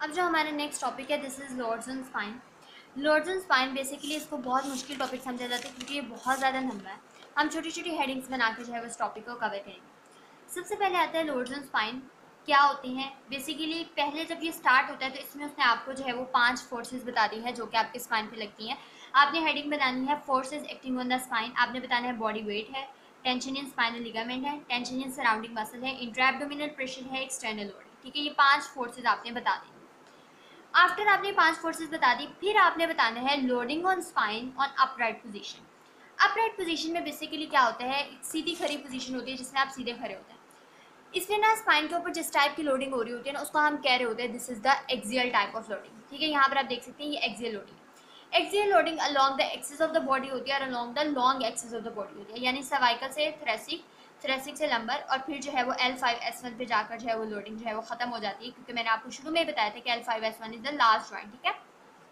अब जो हमारा नेक्स्ट टॉपिक है this is loads and spine. Loads and spine basically इसको बहुत मुश्किल टॉपिक समझा जाता है क्योंकि ये बहुत ज़्यादा लंबा है। हम छोटी छोटी हेडिंग्स बना के जो है उस टॉपिक को कवर करेंगे। सबसे पहले आता है लॉर्ड्स एंड स्पाइन क्या होते हैं। बेसिकली पहले जब ये स्टार्ट होता है तो इसमें उसने आपको जो है वो 5 फोर्सेज बता दी है जो कि आपके स्पाइन पे लगती हैं। आपने हेडिंग बनानी है forces acting on the spine. आपने बताना है बॉडी वेट है, टेंशन इन स्पाइनल लिगामेंट है, टेंशन इन सराउंडिंग मसल है, इंट्राएब्डोमिनल प्रेशर है, एक्सटर्नल लोडिंग। ठीक है, ये 5 फोर्सेज आपने बता दी। आफ्टर आपने 5 फोर्सेस बता दी, फिर आपने बताना है loading on spine on upright position. Upright position में बेसिकली क्या होता है, सीधी खड़ी पोजीशन होती है जिसमें आप सीधे खड़े होते हैं। इसमें ना स्पाइन के ऊपर जिस टाइप की लोडिंग हो रही होती है ना उसको हम कह रहे होते हैं this is the axial type of loading. ठीक है, यहाँ पर आप देख सकते हैं ये axial loading. Axial loading along the axis of the body होती है और along the long axis of the body होती है, यानी सर्वाइकल से थ्रेसिक, थ्रेसिक से लंबर, और फिर जो है वो L5S1 पे जाकर जो है वो लोडिंग जो है वो खत्म हो जाती है, क्योंकि मैंने आपको शुरू में बताया था कि L5S1 is the last joint. ठीक है,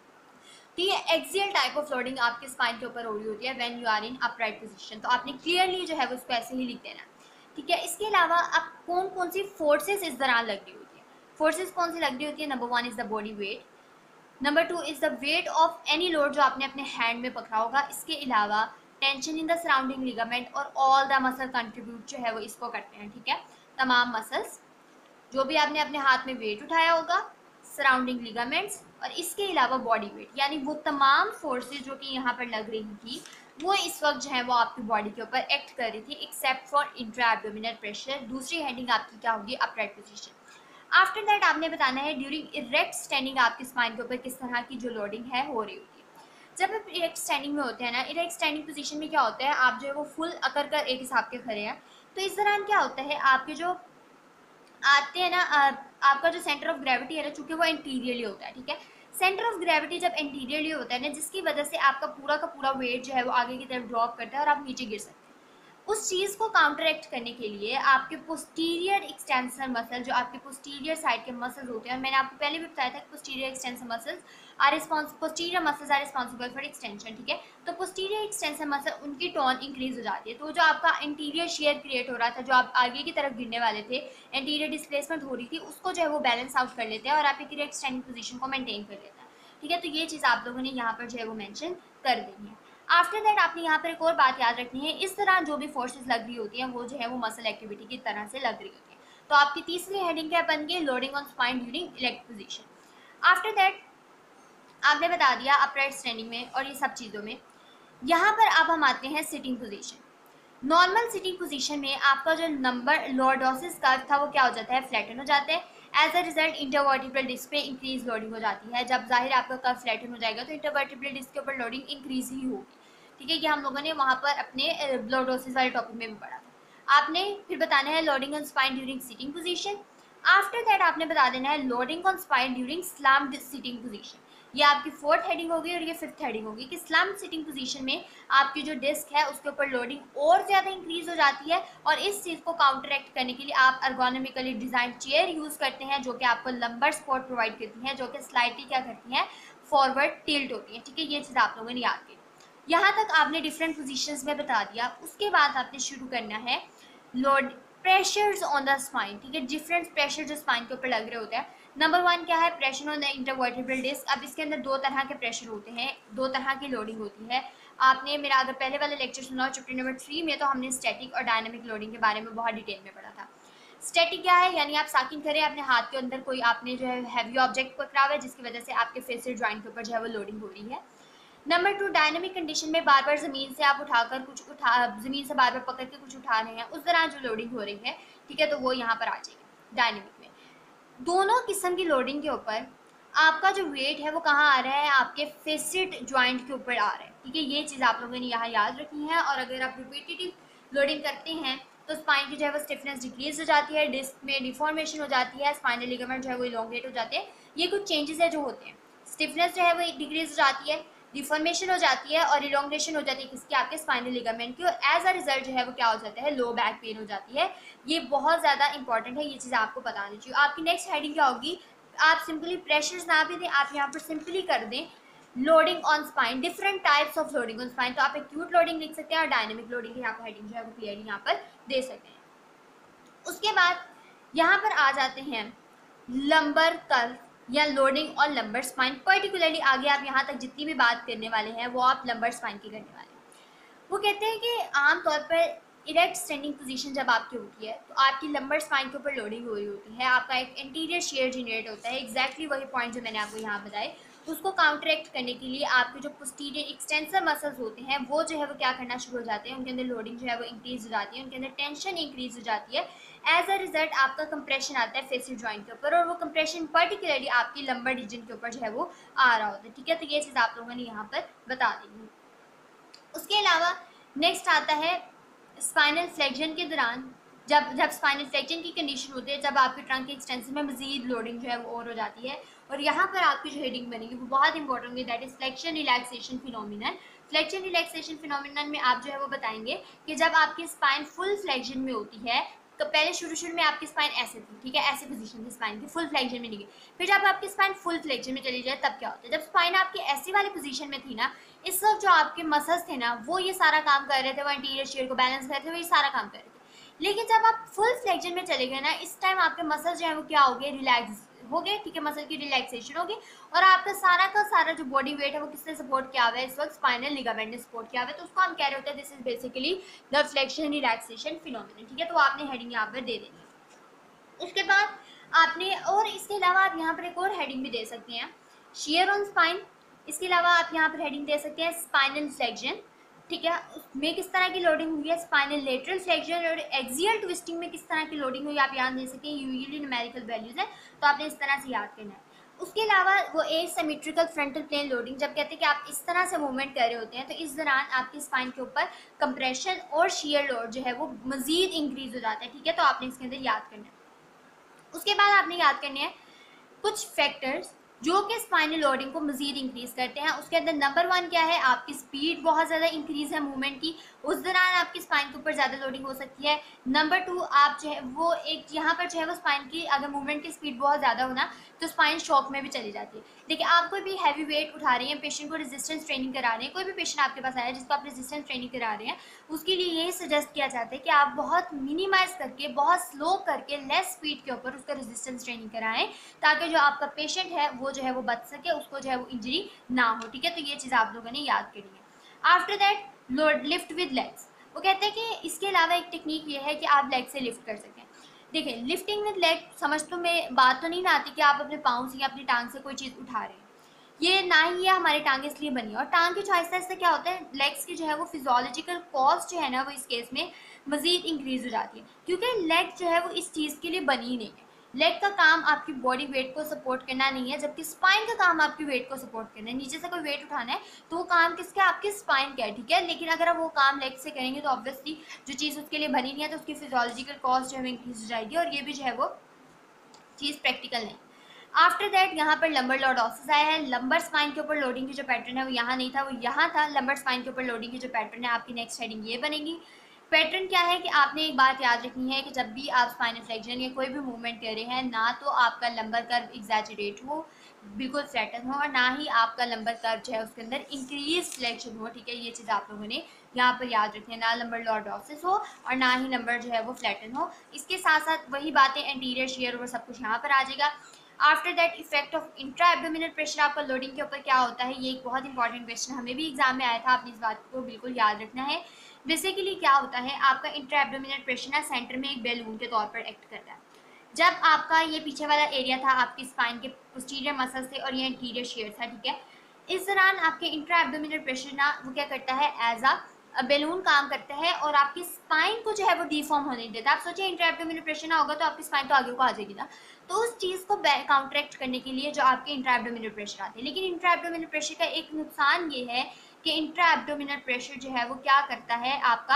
तो ये एक्सियल टाइप ऑफ लोडिंग आपके स्पाइन के ऊपर हो रही होती है when you are in upright position. तो आपने क्लियरली जो है वो उसको ऐसे ही लिख देना। ठीक है, इसके अलावा अब कौन कौन सी फोर्सेस इस दौरान लग रही होती है। फोर्सेस कौन सी लग रही होती है, number 1 is the body weight, number 2 is the weight of any load जो आपने अपने हैंड में पकड़ा होगा। इसके अलावा tension in the surrounding ligament और ऑल द मसल कंट्रीब्यूट जो है वो इसको करते हैं। ठीक है, तमाम मसल्स जो भी आपने अपने हाथ में वेट उठाया होगा, सराउंडिंग लिगामेंट्स और इसके अलावा बॉडी वेट, यानी वो तमाम फोर्सेस जो कि यहाँ पर लग रही थी वो इस वक्त जो है वो आपकी बॉडी के ऊपर एक्ट कर रही थी, except for intra abdominal pressure. दूसरी हेडिंग आपकी क्या होगी, अपराइट पोजीशन। आफ्टर दैट आपने बताना है ड्यूरिंग इरेक्ट स्टैंडिंग आपकी स्पाइन के ऊपर किस तरह की जो लोडिंग है हो रही होती है। जब आप इरेक्ट स्टैंडिंग में होते हैं ना, इरेक्ट स्टैंडिंग पोजीशन में क्या होता है, आप जो है वो फुल अकर कर एक हिसाब के खड़े हैं। तो इस दौरान क्या होता है, आपके जो आते हैं ना आपका जो सेंटर ऑफ ग्रेविटी है ना, चूंकि वो इंटीरियरली होता है। ठीक है, सेंटर ऑफ ग्रेविटी जब इंटीरियरली होता है ना, जिसकी वजह से आपका पूरा का पूरा वेट जो है वो आगे की तरफ ड्रॉप करता है और आप नीचे गिर सकते हैं। उस चीज़ को काउंटरएक्ट करने के लिए आपके पोस्टीरियर एक्सटेंसर मसल, जो आपके पोस्टीरियर साइड के मसल्स होते हैं, और मैंने आपको पहले भी बताया था कि posterior extensor muscles posterior muscles are responsible for extension. ठीक है, तो पोस्टीरियर एक्सटेंसर मसल उनकी टोन इंक्रीज हो जाती है। तो जो आपका इंटीरियर शेयर क्रिएट हो रहा था, जो आप आगे की तरफ गिरने वाले थे, इंटीरियर डिस्प्लेसमेंट हो रही थी, उसको जो है वो बैलेंस आउट कर लेते हैं और आप एक इरेक्ट स्टैंडिंग पोजीशन को मेंटेन कर लेते हैं। ठीक है, तो ये चीज़ आप लोगों ने यहाँ पर जो है वो मेंशन कर देनी है। आफ्टर दैट आपने यहाँ पर एक और बात याद रखनी है, इस तरह जो भी फोर्सेस लग रही होती हैं वो जो है वो मसल एक्टिविटी की तरह से लग रही होती है। तो आपकी तीसरी हेडिंग क्या बन गई, loading on spine during erect position. After that आपने बता दिया अपराइट स्टैंडिंग में और ये सब चीज़ों में। यहाँ पर अब हम आते हैं sitting position. Normal sitting position में आपका जो नंबर लॉर्डोसिस कर्व था वो क्या हो जाता है, फ्लैटन हो जाता है। As a result intervertebral disc पे इंक्रीज लोडिंग हो जाती है। जब जाहिर आपका कर्व फ्लैटन हो जाएगा तो इंटरवर्टिब्रल डिस्क के ऊपर लोडिंग इंक्रीज ही होगी। ठीक है, ये हम लोगों ने वहाँ पर अपने लॉर्डोसिस वाले टॉपिक में भी पढ़ा था। आपने फिर बताना है loading on spine during sitting position. After that आपने बता देना है loading on spine during slumped sitting position. ये आपकी फोर्थ हेडिंग होगी और ये फिफ्थ हेडिंग होगी कि स्लम्प्ड सिटिंग पोजीशन में आपकी जो डिस्क है उसके ऊपर लोडिंग और ज़्यादा इंक्रीज हो जाती है, और इस चीज़ को काउंटरएक्ट करने के लिए आप अर्गोनॉमिकली डिज़ाइन चेयर यूज़ करते हैं जो कि आपको लंबर सपोर्ट प्रोवाइड करती हैं, जो कि स्लाइटली क्या करती हैं, फॉरवर्ड टिल्ट होती है। ठीक है, ये चीज़ आप लोगों ने याद की। यहाँ तक आपने डिफरेंट पोजीशंस में बता दिया। उसके बाद आपने शुरू करना है load pressures on the spine. ठीक है, डिफरेंट प्रेशर जो स्पाइन के ऊपर लग रहे होते हैं। नंबर 1 क्या है, pressure on the intervertebral disc. अब इसके अंदर दो तरह के प्रेशर होते हैं, दो तरह की लोडिंग होती है। आपने मेरा अगर पहले वाला लेक्चर सुना हो चैप्टर नंबर 3 में, तो हमने स्टैटिक और डायनामिक लोडिंग के बारे में बहुत डिटेल में पढ़ा था। स्टैटिक क्या है, यानी आप साकिन करें अपने हाथ के अंदर कोई आपने जो है हैवी ऑब्जेक्ट पकड़ा हुआ है जिसकी वजह से आपके फेसियल जॉइंट के ऊपर जो है वो लोडिंग हो रही है। नंबर 2 डायनामिक कंडीशन में बार बार ज़मीन से आप उठाकर कुछ ज़मीन से बार बार पकड़ के कुछ उठा रहे हैं, उस दौरान जो लोडिंग हो रही है, ठीक है, तो वो यहाँ पर आ जाएगी डायनामिक में। दोनों किस्म की लोडिंग के ऊपर आपका जो वेट है वो कहाँ आ रहा है, आपके फेसिड जॉइंट के ऊपर आ रहा है। ठीक है, ये चीज़ आप लोगों ने यहाँ याद रखनी है। और अगर आप रिपीटेटिव लोडिंग करते हैं तो स्पाइन की जो है वो स्टिफनेस डिक्रीज हो जाती है, डिस्क में डिफॉर्मेशन हो जाती है, स्पाइनल लिगामेंट जो है वो इलोंगेट हो जाते हैं। ये कुछ चेंजेस है जो होते हैं। स्टिफनेस जो है वो डिक्रीज हो जाती है, डिफॉर्मेशन हो जाती है और इलोंगेशन हो जाती है किसकी, आपके स्पाइनल लिगामेंट की, और एज अ रिजल्ट जो है वो क्या हो जाता है, लो बैक पेन हो जाती है। ये बहुत ज़्यादा इंपॉर्टेंट है, ये चीज़ आपको बतानी चाहिए। आपकी नेक्स्ट हेडिंग क्या होगी, आप सिंपली प्रेशर्स ना भी दें, आप यहाँ पर सिंपली कर दें loading on spine, different types of loading on spine. तो आप एक्यूट लोडिंग लिख सकते हैं और डायनेमिक लोडिंग की यहाँ पर हेडिंग जो है वो क्लियरली यहाँ पर दे सकते हैं। उसके बाद यहाँ पर आ जाते हैं लंबर कर्व या लोडिंग और लंबर स्पाइन। पर्टिकुलरली आगे आप यहाँ तक जितनी भी बात करने वाले हैं वो आप लंबर स्पाइन की करने वाले हैं। वो कहते हैं कि आमतौर पर इरेक्ट स्टैंडिंग पोजीशन जब आपकी होती है तो आपकी लंबर स्पाइन के ऊपर लोडिंग हो रही होती है, आपका एक इंटीरियर शेयर जनरेट होता है। एग्जैक्टली वही पॉइंट जो मैंने आपको यहाँ बताए, उसको काउंटरैक्ट करने के लिए आपके जो पोस्टीरियर एक्सटेंसर मसल्स होते हैं वो जो है वो क्या करना शुरू हो जाते हैं, उनके अंदर लोडिंग जो है वो इंक्रीज हो जाती है, उनके अंदर टेंशन इंक्रीज हो जाती है। एज अ रिजल्ट आपका कंप्रेशन आता है फेसियल जॉइंट के ऊपर, और वो कंप्रेशन पर्टिकुलरली आपकी लंबर रीजन के ऊपर जो है वो आ रहा होता है। ठीक है, तो ये चीज़ आप लोगों ने यहाँ पर बता दी। उसके अलावा नेक्स्ट आता है स्पाइनल फ्लेक्शन के दौरान, जब स्पाइनल फ्लेक्शन की कंडीशन होती है, जब आपके ट्रंक के एक्सटेंशन में मजीद लोडिंग जो है वो और हो जाती है, और यहाँ पर आपकी जो हेडिंग बनेगी वो बहुत इंपॉर्टेंट होगी, that is flexion relaxation phenomenon. Flexion relaxation phenomenon में आप जो है वो बताएंगे कि जब आपकी स्पाइन फुल फ्लेक्शन में होती है, तो पहले शुरू में आपकी स्पाइन ऐसे थी, ठीक है, ऐसी पोजीशन थी स्पाइन की, फुल फ्लेक्शन में नहीं गई। फिर जब आपकी स्पाइन फुल फ्लेक्शन में चली जाए तब क्या होता है, जब स्पाइन आपकी ऐसी वाली पोजीशन में थी ना, इस वक्त जो आपके मसल्स थे ना वो ये सारा काम कर रहे थे, वो इंटीरियर शेयर को बैलेंस कर रहे थे, वो ये सारा काम कर रहे थे। लेकिन जब आप फुल फ्लेक्शन में चले गए ना, इस टाइम आपके मसल्स जो है वो क्या हो गए, रिलैक्स हो गए, ठीक है, मसल की रिलैक्सेशन होगी, और आपका सारा का सारा जो बॉडी वेट है वो किससे सपोर्ट किया हुआ है, इस वक्त स्पाइनल लिगामेंट ने सपोर्ट किया हुआ है। तो उसको हम कह रहे होते हैं this is basically the flexion relaxation phenomenon. ठीक है, तो आपने हेडिंग यहाँ पर दे देनी। उसके बाद आपने, और इसके अलावा आप यहाँ पर एक और हेडिंग भी दे सकते हैं, शेयर ऑन स्पाइन। इसके अलावा आप यहाँ पर हेडिंग दे सकते हैं स्पाइनल फ्लेक्शन। ठीक है, उसमें किस तरह की लोडिंग हुई है, स्पाइनल लेटरल फ्लेक्शन और एक्सियल ट्विस्टिंग में किस तरह की लोडिंग हुई है, आप याद दे सकते हैं। यूजुअली न्यूमेरिकल वैल्यूज है तो आपने इस तरह से याद करना है। उसके अलावा वो एसिमेट्रिकल फ्रंटल प्लेन लोडिंग, जब कहते हैं कि आप इस तरह से मूवमेंट कर रहे होते हैं तो इस दौरान आपकी स्पाइन के ऊपर कंप्रेशन और शियर लोड जो है वो मजीद इंक्रीज हो जाता है। ठीक है, तो आपने इसके अंदर याद करना है। उसके बाद आपने याद करने हैं कुछ फैक्टर्स जो कि स्पाइनल लोडिंग को मजीद इंक्रीज करते हैं। उसके अंदर नंबर 1 क्या है, आपकी स्पीड बहुत ज़्यादा इंक्रीज है मूवमेंट की, उस दौरान आपकी स्पाइन के ऊपर ज़्यादा लोडिंग हो सकती है। नंबर 2, आप जो है वो एक यहाँ पर जो है वो स्पाइन की अगर मूवमेंट की स्पीड बहुत ज़्यादा हो ना तो स्पाइन शॉक में भी चली जाती है। देखिए, आप कोई भी हैवी वेट उठा रहे हैं, पेशेंट को रेजिस्टेंस ट्रेनिंग करा रहे हैं, कोई भी पेशेंट आपके पास आया है जिसको आप रेजिस्टेंस ट्रेनिंग करा रहे हैं, उसके लिए यही सजेस्ट किया जाता है कि आप बहुत मिनिमाइज करके, बहुत स्लो करके, लेस स्पीड के ऊपर उसका रेजिस्टेंस ट्रेनिंग कराएं, ताकि जो आपका पेशेंट है वो जो है वो बच सके, उसको जो है वो इंजरी ना हो। ठीक है, तो ये चीज़ आप लोगों ने याद करनी है। After that load lift with legs. वो कहते हैं कि इसके अलावा एक टेक्निक ये है कि आप लेग से लिफ्ट कर सकें। देखिए, लिफ्टिंग विद लेग समझ तो में बात तो नहीं ना आती कि आप अपने पाँव से या अपनी टांग से कोई चीज़ उठा रहे हैं, ये ना ही है हमारी टांग इसलिए बनी है। और टांग की चॉइस से क्या होता है, लेग्स की जो है वो फिजियोलॉजिकल कॉस्ट जो है ना वो इस केस में मजीद इंक्रीज हो जाती है, क्योंकि लेग जो है वो इस चीज़ के लिए बनी ही नहीं है। लेग का काम आपकी बॉडी वेट को सपोर्ट करना नहीं है, जबकि स्पाइन का काम आपकी वेट को सपोर्ट करना है। नीचे से कोई वेट उठाना है तो वो काम किसका, आपकी स्पाइन का है। ठीक है, लेकिन अगर आप वो काम लेग से करेंगे तो ऑब्वियसली जो चीज़ उसके लिए बनी नहीं है तो उसकी फिजियोलॉजिकल कॉस्ट जो है इंक्रीज हो जाएगी, और ये भी जो है वो चीज़ प्रैक्टिकल नहीं। आफ्टर दैट यहाँ पर लंबर लॉर्डोसिस आया है। लंबर स्पाइन के ऊपर लोडिंग की जो पैटर्न है वो यहाँ नहीं था, वो यहाँ था। लंबर स्पाइन के ऊपर लोडिंग की जो पैटर्न है, आपकी नेक्स्ट हेडिंग ये बनेगी। पैटर्न क्या है कि आपने एक बात याद रखनी है कि जब भी आप स्पाइनल फ्लेक्शन या कोई भी मूवमेंट कर रहे हैं, ना तो आपका लंबर कर्व एग्जैजरेट हो, बिल्कुल फ्लैटन हो, और ना ही आपका लंबर कर्व जो है उसके अंदर इंक्रीज फ्लेक्शन हो। ठीक है, ये चीज़ आप लोगों ने यहाँ पर याद रखनी है, ना लंबर लॉर्डोसिस हो और ना ही लंबर जो है वो फ्लैटन हो। इसके साथ साथ वही बातें एंटीरियर शेयर और सब कुछ यहाँ पर आ जाएगा। After that effect of intra abdominal pressure, आपका लोडिंग के ऊपर क्या होता है, ये एक बहुत इंपॉर्टेंट क्वेश्चन हमें भी एग्जाम में आया था, आपने इस बात को बिल्कुल याद रखना है। बेसिकली क्या होता है, आपका इंट्रा एब्डोमिनल प्रेशर ना सेंटर में एक बैलून के तौर पर एक्ट करता है। जब आपका ये पीछे वाला एरिया था आपकी स्पाइन के पोस्टीरियर मसल से और ये इंटीरियर शेयर था, ठीक है, इस दौरान आपके इंट्रा एब्डोमिनल प्रेशर ना वो क्या करता है, एज अ बैलून काम करता है और आपकी स्पाइन को जो है वो डिफॉर्म होने नहीं देता। आप सोचिए इंट्रा एब्डोमिनल प्रेशर ना होगा तो आपकी स्पाइन तो आगे को आ जाएगी ना, तो उस चीज़ को काउंटरैक्ट करने के लिए जो आपके इंट्रा एब्डोमिनल प्रेशर आते हैं। लेकिन इंट्रा एब्डोमिनल प्रेशर का एक नुकसान ये है कि इंट्रा एब्डोमिनल प्रेशर जो है वो क्या करता है, आपका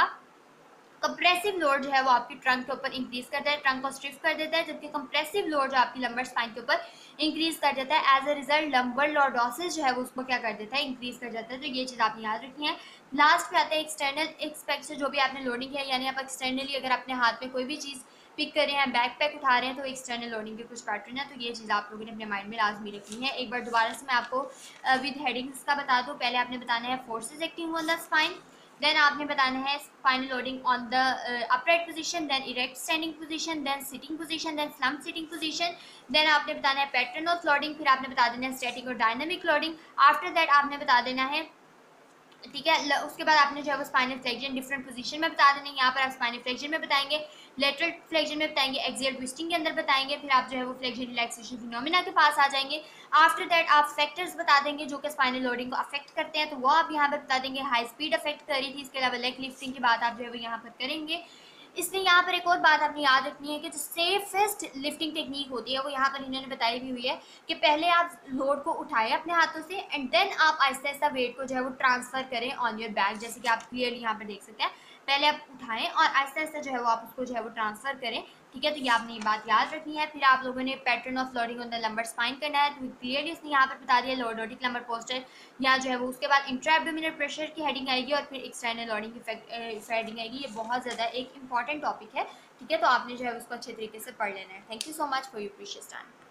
कंप्रेसिव लोड जो है वो आपकी ट्रंक के ऊपर इंक्रीज कर देता है, ट्रंक को स्टिफ कर देता है, जबकि कंप्रेसिव लोड जो आपकी लंबर स्पाइन के ऊपर इंक्रीज कर देता है। As a result lumbar lordosis जो है वो उसको क्या कर देता है, इंक्रीज कर जाता है। तो ये चीज़ आपने याद रखनी है। लास्ट पे आता है एक्सटर्नल एक्सपेक्ट से जो भी आपने लोडिंग किया, यानी आप एक्सटर्नली अगर अपने हाथ में कोई भी चीज़ पिक कर रहे हैं, बैक पैक उठा रहे हैं, तो एक्सटर्नल लोडिंग के कुछ पैटर्न है। तो ये चीज़ आप लोगों ने अपने माइंड में लाजमी रखनी है। एक बार दोबारा से मैं आपको विद हेडिंग्स का बता दूँ। पहले आपने बताना है forces acting on the spine, then आपने बताना है spinal loading on the upright position, then erect standing position, then sitting position, then slump sitting position. Then आपने बताना है पैटर्न ऑफ लोडिंग, फिर आपने बता देना है स्टैटिक और डायनामिक लोडिंग। आफ्टर दैट आपने बता देना है, ठीक है, उसके बाद आपने जो है वो स्पाइनल फ्लेक्शन डिफरेंट पोजीशन में बता देना है। यहाँ पर आप स्पाइनल फ्लेक्शन में बताएंगे, लेटरल फ्लेक्शन में बताएंगे, एक्सियल ट्विस्टिंग के अंदर बताएंगे, फिर आप जो है वो फ्लेक्शन रिलैक्सेशन फिनोमेना के पास आ जाएंगे। आफ्टर दैट आप फैक्टर्स बता देंगे जो कि स्पाइनल लोडिंग को अफेक्ट करते हैं, तो वो आप यहाँ पर बता देंगे। हाई स्पीड अफेक्ट करी थी, इसके अलावा लेग लिफ्टिंग की बात आप जो है वो यहाँ पर करेंगे। इसलिए यहाँ पर एक और बात आपने याद रखनी है कि जो सेफेस्ट लिफ्टिंग टेक्निक होती है वो यहाँ पर इन्होंने बताई भी हुई है कि पहले आप लोड को उठाएं अपने हाथों से एंड देन आप आहिस्ता आहिस्ता वेट को जो है वो ट्रांसफर करें ऑन योर बैक, जैसे कि आप क्लियरली यहाँ पर देख सकते हैं। पहले आप उठाएं और आहिस्ता आहिस्ता जो है वो आप उसको जो है वो ट्रांसफर करें, ठीक है। तो ये आपने ये बात याद रखनी है। फिर आप लोगों ने pattern of loading on the lumbar spine करना है, तो क्लियरली इसने यहाँ पर बता दिया लॉर्डोटिक लंबर पोस्टर या जो है वो, उसके बाद इंट्रा एब्डोमिनल प्रेशर की हेडिंग आएगी और फिर एक्सटर्नल लोडिंग की हेडिंग आएगी। ये बहुत ज़्यादा एक इंपॉर्टेंट टॉपिक है, ठीक है। तो आपने जो है उसको अच्छे तरीके से पढ़ लेना है। Thank you so much for your precious time.